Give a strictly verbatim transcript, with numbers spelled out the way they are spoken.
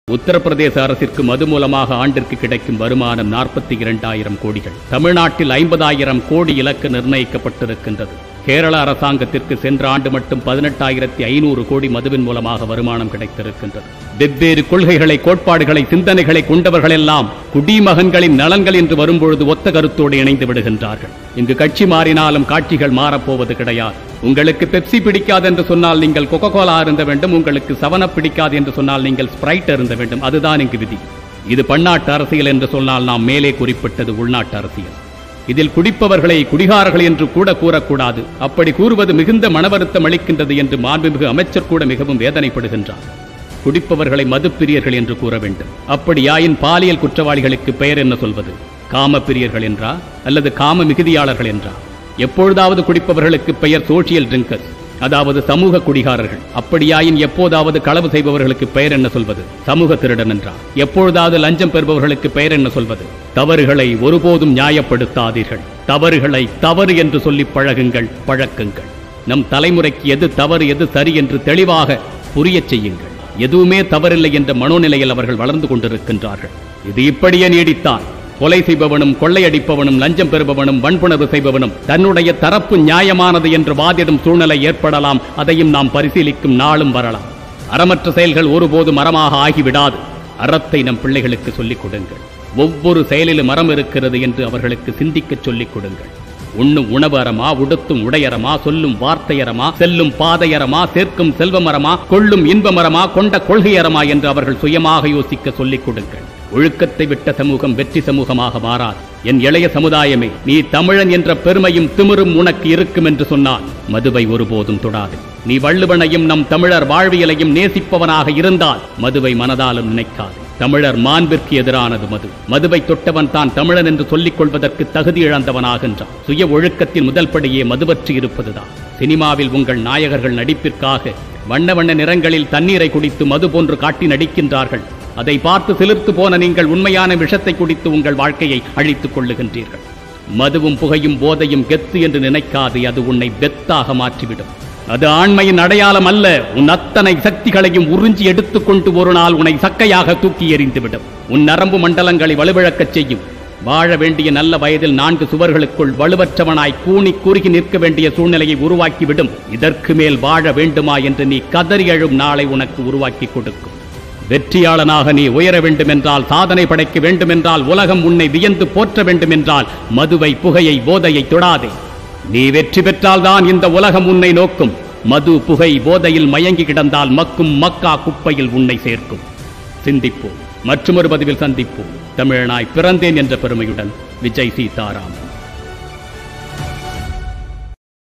உத்தரப்பிரதேச அரசிற்கு மது மூலமாக ஆண்டிற்கு கிடைக்கும் வருமானம் நாற்பத்தி இரண்டாயிரம் கோடிகள். தமிழ்நாட்டில் ஐம்பதாயிரம் கோடி இலக்கு நிர்ணயிக்கப்பட்டிருக்கின்றது. கேரள அரசாங்கத்திற்கு சென்ற ஆண்டு மட்டும் பதினெட்டாயிரத்தி ஐநூறு கோடி மதுவின் மூலமாக வருமானம் கிடைத்திருக்கின்றது. வெவ்வேறு கொள்கைகளை, கோட்பாடுகளை, சிந்தனைகளை கொண்டவர்கள் எல்லாம் குடிமகன்களின் நலன்கள் என்று வரும்பொழுது ஒத்த கருத்தோடு இணைந்து விடுகின்றார்கள். இங்கு கட்சி மாறினாலும் காட்சிகள் மாறப்போவது கிடையாது. உங்களுக்கு பெப்சி பிடிக்காது என்று சொன்னால் நீங்கள் கொக்கோ கோலா இருந்த வேண்டும், உங்களுக்கு செவன் அப் பிடிக்காது என்று சொன்னால் நீங்கள் ஸ்பிரைட் இருந்த வேண்டும். அதுதான் இங்கு விதி. இது பன்னாட்டு அரசியல் என்று சொன்னால் நாம் மேலே குறிப்பிட்டது உள்நாட்டு அரசியல். இதில் குடிப்பவர்களை குடிகாரர்கள் என்று கூட கூறக்கூடாது. அப்படி கூறுவது மிகுந்த மனவருத்தம் அளிக்கின்றது என்று மாண்புமிகு அமைச்சர் கூட மிகவும் வேதனைப்படுகின்றார். குடிப்பவர்களை மதுப்பிரியர்கள் என்று கூற வேண்டும். அப்படியாயின் பாலியல் குற்றவாளிகளுக்கு பெயர் என்ன சொல்வது? காம பிரியர்கள் என்றா அல்லது காம மிகுதியாளர்கள் என்றா? எப்பொழுதாவது குடிப்பவர்களுக்கு பெயர் சோசியல் ட்ரிங்கர்ஸ், அதாவது சமூக குடிகாரர்கள். அப்படியாயின் எப்போதாவது களவு செய்பவர்களுக்கு பெயர் என்ன சொல்வது? சமூக திருடன் என்றா? எப்பொழுதாவது லஞ்சம் பெறுபவர்களுக்கு பெயர் என்ன சொல்வது? தவறுகளை ஒருபோதும் நியாயப்படுத்தாதீர்கள். தவறுகளை தவறு என்று சொல்லி பழகுங்கள், பழக்குங்கள். நம் தலைமுறைக்கு எது தவறு எது சரி என்று தெளிவாக புரியச் செய்யுங்கள். எதுவுமே தவறில்லை என்ற மனோநிலையில் அவர்கள் வளர்ந்து கொண்டிருக்கின்றார்கள். இது இப்படியே நீடித்தான் கொலை செய்பவனும், கொள்ளையடிப்பவனும், லஞ்சம் பெறுபவனும், வன்புணர்வு செய்பவனும் தன்னுடைய தரப்பு நியாயமானது என்று வாதிடும் சூழ்நிலை ஏற்படலாம். அதையும் நாம் பரிசீலிக்கும் நாளும் வரலாம். அறமற்ற செயல்கள் ஒருபோதும் அறமாக ஆகிவிடாது. அறத்தை நம் பிள்ளைகளுக்கு சொல்லிக் கொடுங்கள். ஒவ்வொரு செயலிலும் அறம் இருக்கிறது என்று அவர்களுக்கு சிந்திக்க சொல்லிக் கொடுங்கள். உண்ணும் உணவு அறமா, உடுத்தும் உடையறமா, சொல்லும் வார்த்தையறமா, செல்லும் பாதையறமா, சேர்க்கும் செல்வமரமா, கொள்ளும் இன்பமரமா, கொண்ட கொள்கையறமா என்று அவர்கள் சுயமாக யோசிக்க சொல்லிக் கொடுங்கள். ஒழுக்கத்தை விட்ட சமூகம் வெற்றி சமூகமாக மாறாது. என் இளைய சமுதாயமே, நீ தமிழன் என்ற பெருமையும் திமிரும் உனக்கு இருக்கும் என்று சொன்னால் மதுவை ஒருபோதும் தொடாது. நீ வள்ளுவனையும் நம் தமிழர் வாழ்வியலையும் நேசிப்பவனாக இருந்தால் மதுவை மனதாலும் நினைக்காது. தமிழர் மாண்பிற்கு எதிரானது மது. மதுவை தொட்டவன் தான் தமிழன் என்று சொல்லிக் கொள்வதற்கு தகுதி இழந்தவனாகின்றான். சுய ஒழுக்கத்தின் முதல் படியே மதுவற்றி இருப்பதுதான். சினிமாவில் உங்கள் நாயகர்கள் நடிப்பிற்காக வண்ண வண்ண நிறங்களில் தண்ணீரை குடித்து மது போன்று காட்டி நடிக்கின்றார்கள். அதை பார்த்து சிலிர்த்து போன நீங்கள் உண்மையான விஷத்தை குடித்து உங்கள் வாழ்க்கையை அழித்துக் கொள்ளுகின்றீர்கள். மதுவும் புகையும் போதையும் கெத்து என்று நினைக்காது. அது உன்னை வெத்தாக மாற்றிவிடும். அது ஆண்மையின் அடையாளம் அல்ல. உன் அத்தனை சக்திகளையும் உறிஞ்சி எடுத்துக்கொண்டு ஒரு நாள் உன்னை சக்கையாக தூக்கி எறிந்துவிடும். உன் நரம்பு மண்டலங்களை வலுவிழக்கச் செய்யும். வாழ வேண்டிய நல்ல வயதில் நான்கு சுவர்களுக்குள் வலுவற்றவனாய் கூனி குறுகி நிற்க வேண்டிய சூழ்நிலையை உருவாக்கிவிடும். இதற்கு மேல் வாழ வேண்டுமா என்று நீ கதறி எழும் நாளை உனக்கு உருவாக்கி கொடுக்கும். வெற்றியாளனாக நீ உயர வேண்டுமென்றால், சாதனை படைக்க வேண்டுமென்றால், உலகம் உன்னை வியந்து போற்ற வேண்டுமென்றால் மதுவை, புகையை, போதையை தொடாதே. நீ வெற்றி பெற்றால்தான் இந்த உலகம் உன்னை நோக்கும். மது, புகை, போதையில் மயங்கி கிடந்தால் மக்கும் மக்கா குப்பையில் உன்னை சேர்க்கும். சிந்திப்போம். மற்றொரு பதிவில் சந்திப்போம். தமிழனாய் பிறந்தேன் என்ற பெருமையுடன் விஜய் சீதாராம்.